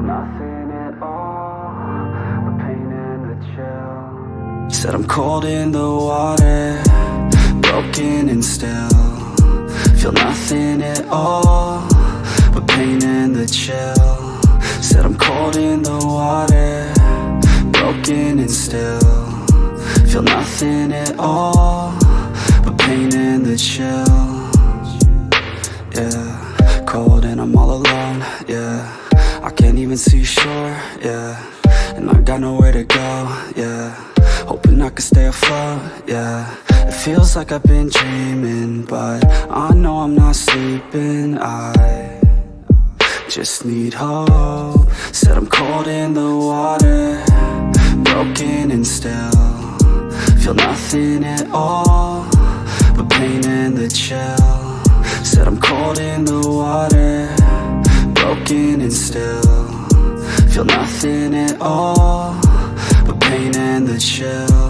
nothing at all but pain and the chill. Said I'm cold in the water, broken and still feel nothing at all but pain and the chill. Said I'm cold in the water, broken and still feel nothing at all but pain and the chill. Yeah, cold and I'm all alone. Yeah, I can't even see shore. Yeah, and I got nowhere to go. Yeah, hoping I can stay afloat. Yeah, it feels like I've been dreaming, but I know I'm not sleeping. I just need hope. Said I'm cold in the water, broken and still feel nothing at all but pain and the chill. Said I'm cold in the water, broken and still feel nothing at all but pain and the chill.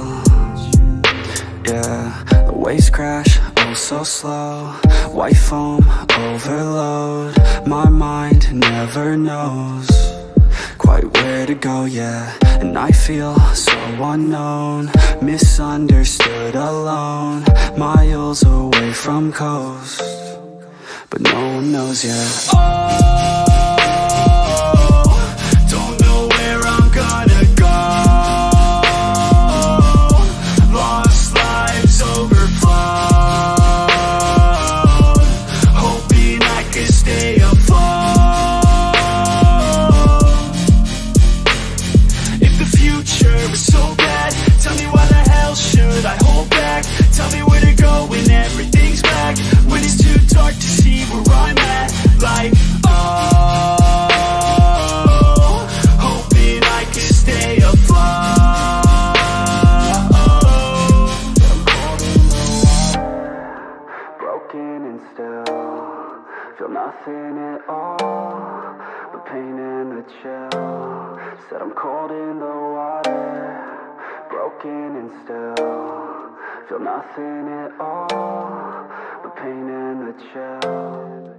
Yeah, the waves crash, oh so slow. White foam, overload. My mind never knows quite where to go, yeah. And I feel so unknown, misunderstood, alone, miles away from coast, but no one knows yet. Oh, don't know where I'm gonna go. Lost lives overflowed, hoping I can stay afloat. If the future is so bad, tell me why the hell should I hold back? Tell me where to go when everything's back, when it's too dark to see where I'm at. Like, oh, hoping I can stay afloat. Broken and still feel nothing at all but pain and the chill. Said I'm cold in the water, broken and still feel nothing at all but pain and the chill.